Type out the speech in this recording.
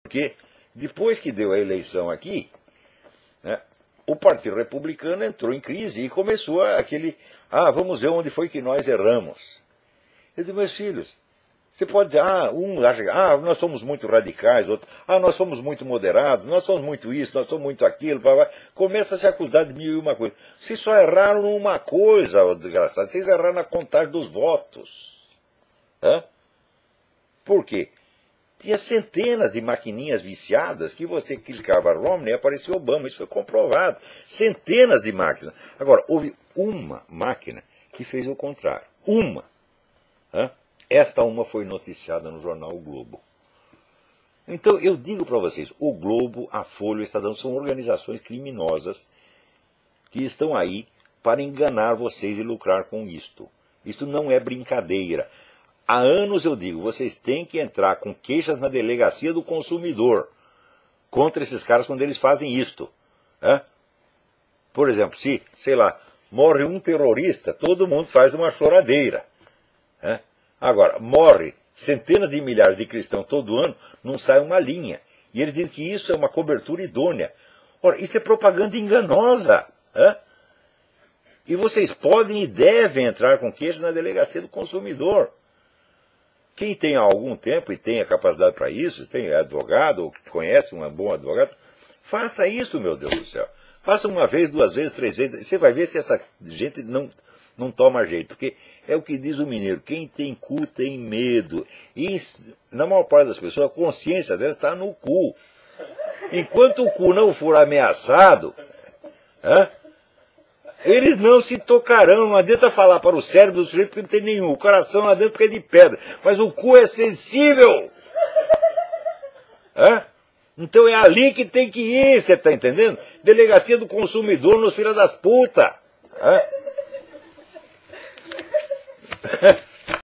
Porque depois que deu a eleição aqui, né, o Partido Republicano entrou em crise e começou aquele... vamos ver onde foi que nós erramos. Eu digo, meus filhos, você pode dizer, um acha que nós somos muito radicais, outro, nós somos muito moderados, nós somos muito isso, nós somos muito aquilo, começa a se acusar de mil e uma coisa. Vocês só erraram numa coisa, ó, desgraçado, vocês erraram na contagem dos votos. Por quê? Tinha centenas de maquininhas viciadas que você clicava Romney e aparecia Obama. Isso foi comprovado. Centenas de máquinas. Agora, houve uma máquina que fez o contrário. Uma. Esta uma foi noticiada no jornal O Globo. Então, eu digo para vocês, o Globo, a Folha, o Estadão são organizações criminosas que estão aí para enganar vocês e lucrar com isto. Isto não é brincadeira. Há anos eu digo, vocês têm que entrar com queixas na delegacia do consumidor contra esses caras quando eles fazem isto. Por exemplo, se, sei lá, morre um terrorista, todo mundo faz uma choradeira. Agora, morre centenas de milhares de cristãos todo ano, não sai uma linha. E eles dizem que isso é uma cobertura idônea. Ora, isso é propaganda enganosa. E vocês podem e devem entrar com queixas na delegacia do consumidor. Quem tem há algum tempo e tem a capacidade para isso, tem advogado, ou que conhece um bom advogado, faça isso, meu Deus do céu. Faça uma vez, duas vezes, três vezes. Você vai ver se essa gente não toma jeito. Porque é o que diz o mineiro, quem tem cu tem medo. E na maior parte das pessoas, a consciência delas está no cu. Enquanto o cu não for ameaçado, eles não se tocarão. Não adianta falar para o cérebro do sujeito porque não tem nenhum. O coração lá dentro porque é de pedra. Mas o cu é sensível. Então é ali que tem que ir, você está entendendo? Delegacia do consumidor nos filhos das putas.